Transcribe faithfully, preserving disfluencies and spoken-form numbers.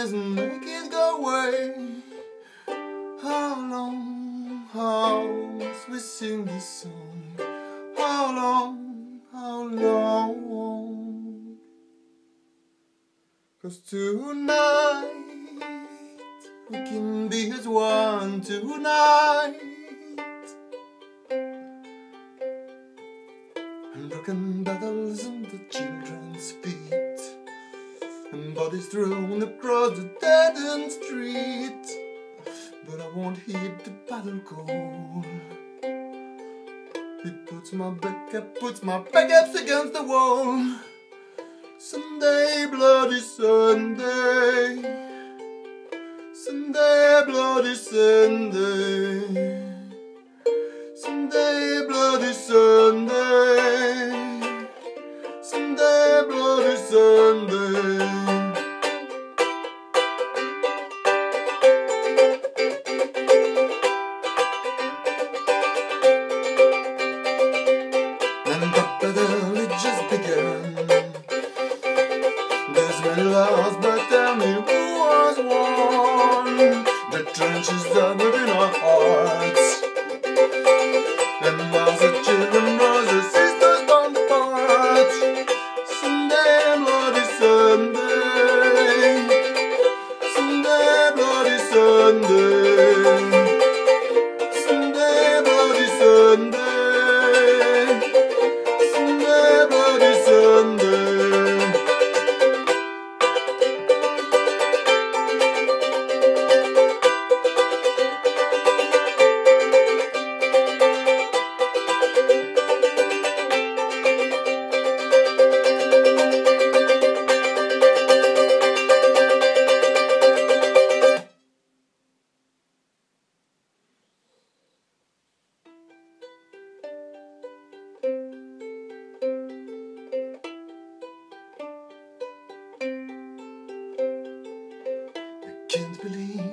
doesn't make it go away. How long, how must we sing this song? How long, how long? 'Cause tonight we can be as one tonight. And broken bottles on the children's feet, and bodies thrown across the dead-end street. But I won't heed the battle call. It puts my back up, puts my back up against the wall. Sunday, bloody Sunday, Sunday, bloody Sunday, Sunday, bloody Sunday, Sunday, bloody Sunday. And the battle it just began. There's many lost, but tell me who has won. The trenches are within our hearts, and mothers and children, brothers, sisters torn apart. Sunday, bloody Sunday, Sunday, bloody Sunday, Sunday, bloody Sunday, Sunday, bloody Sunday. Can't believe